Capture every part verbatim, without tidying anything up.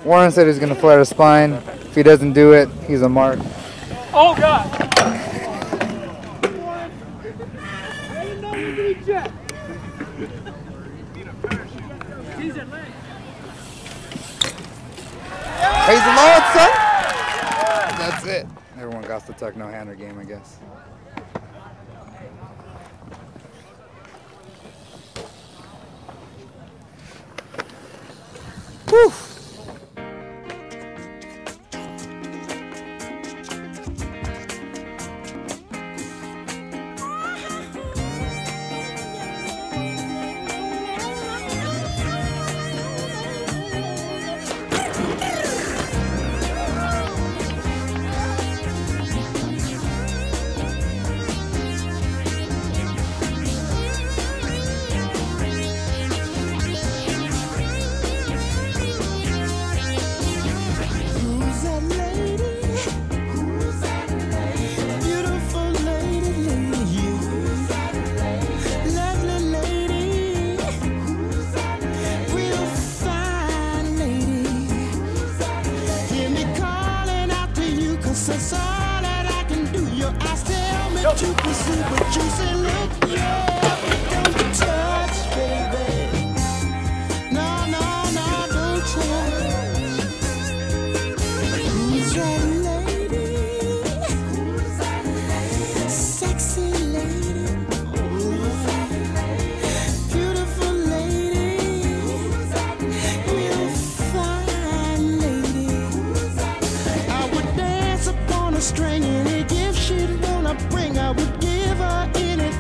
Warren said he's going to flat his spine. If he doesn't do it, he's a mark. Oh, God! Praise the Lord, son! That's it. Everyone got the tuck no-hander game, I guess. Whew. That's all that I can do. Your eyes tell me to pursue, but you say, look, yeah, don't touch, baby. No, no, no, don't touch. Who's that lady? Who's that lady? Sexy lady. Beautiful lady. Real fine lady. I would dance upon a string, any gift she'd wanna bring, I would give her anything.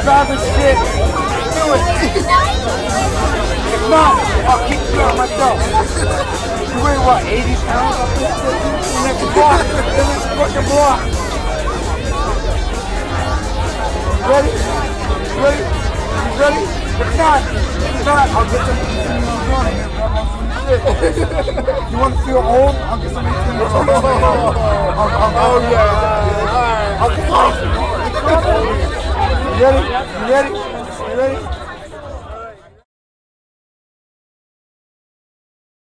Grab the shit. Do it. If not, I'll kick you out myself. You weigh what, eighty pounds off this shit? The next block. The next fucking block. Ready? Ready? Ready? If not, if not, I'll get some eighteen years on here. You want to feel old? I'll get some eighteen years on. Oh yeah. Alright. I'll get some eighteen years on. You ready? You ready? You ready?